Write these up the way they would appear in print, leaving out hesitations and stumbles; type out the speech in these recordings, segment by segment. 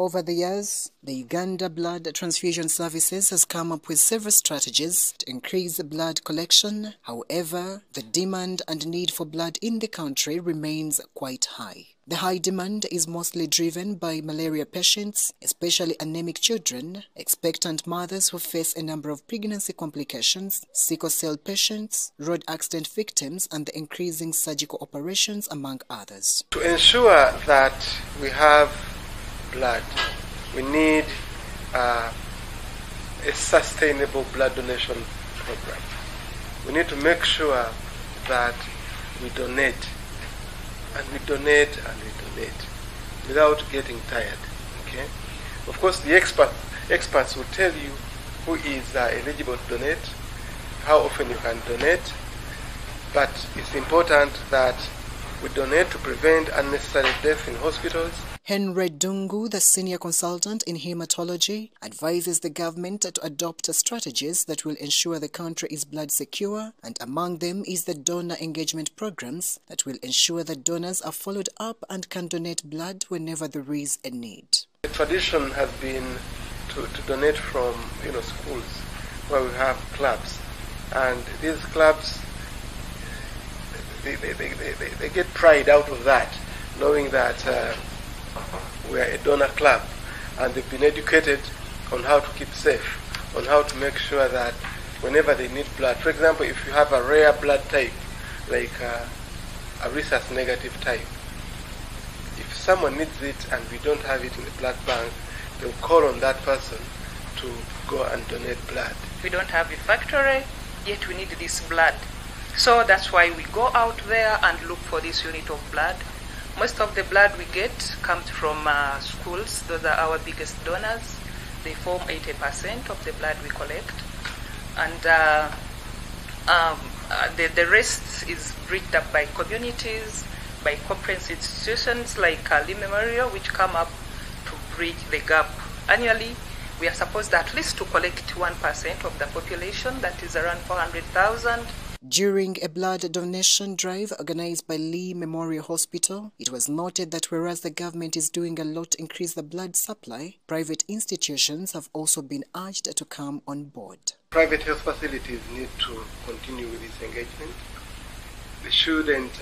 Over the years, the Uganda Blood Transfusion Services has come up with several strategies to increase blood collection. However, the demand and need for blood in the country remains quite high. The high demand is mostly driven by malaria patients, especially anemic children, expectant mothers who face a number of pregnancy complications, sickle cell patients, road accident victims, and the increasing surgical operations, among others. To ensure that we have blood, we need a sustainable blood donation program. We need to make sure that we donate and we donate and we donate without getting tired. Okay? Of course, the experts will tell you who is eligible to donate, how often you can donate, but it's important that we donate to prevent unnecessary death in hospitals. Henry Dungu, the senior consultant in hematology, advises the government to adopt strategies that will ensure the country is blood secure, and among them is the donor engagement programs that will ensure that donors are followed up and can donate blood whenever there is a need. The tradition has been to donate from schools where we have clubs, and these clubs they get pride out of that, knowing that we are a donor club, and they've been educated on how to keep safe, on how to make sure that whenever they need blood, for example, if you have a rare blood type, like a rhesus negative type, if someone needs it and we don't have it in the blood bank, they'll call on that person to go and donate blood. We don't have a factory, yet we need this blood. So that's why we go out there and look for this unit of blood. Most of the blood we get comes from schools. Those are our biggest donors. They form 80% of the blood we collect. And the rest is bridged up by communities, by corporate institutions like Lee Memorial, which come up to bridge the gap. Annually, we are supposed at least to collect 1% of the population, that is around 400,000. During a blood donation drive organized by Lee Memorial Hospital, it was noted that whereas the government is doing a lot to increase the blood supply, private institutions have also been urged to come on board. Private health facilities need to continue with this engagement. They shouldn't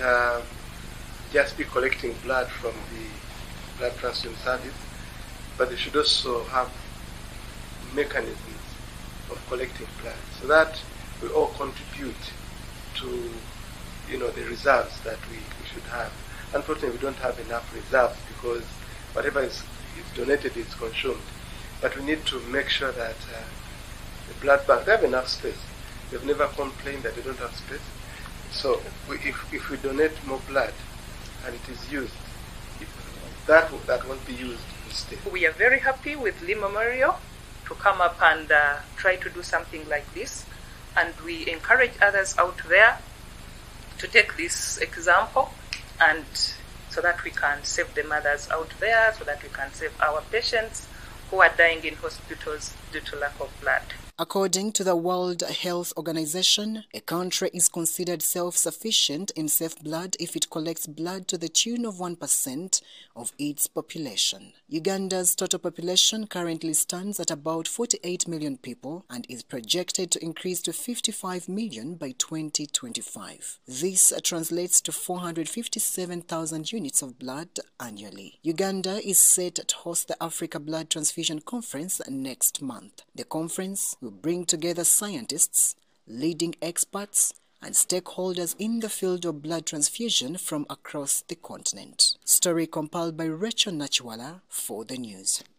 just be collecting blood from the blood transfusion service, but they should also have mechanisms of collecting blood so that we all contribute to the reserves that we should have. Unfortunately, we don't have enough reserves because whatever is donated is consumed. But we need to make sure that the blood bank, they have enough space. They've never complained that they don't have space. So if we donate more blood and it is used, that won't be used instead. We are very happy with Lee Memorial to come up and try to do something like this. And we encourage others out there to take this example, and so that we can save the mothers out there, so that we can save our patients who are dying in hospitals due to lack of blood. According to the World Health Organization, a country is considered self-sufficient in safe blood if it collects blood to the tune of 1% of its population. Uganda's total population currently stands at about 48 million people and is projected to increase to 55 million by 2025. This translates to 457,000 units of blood annually. Uganda is set to host the Africa Blood Transfusion Conference next month. The conference will bring together scientists, leading experts, and stakeholders in the field of blood transfusion from across the continent. Story compiled by Rachel Nachiwala for the news.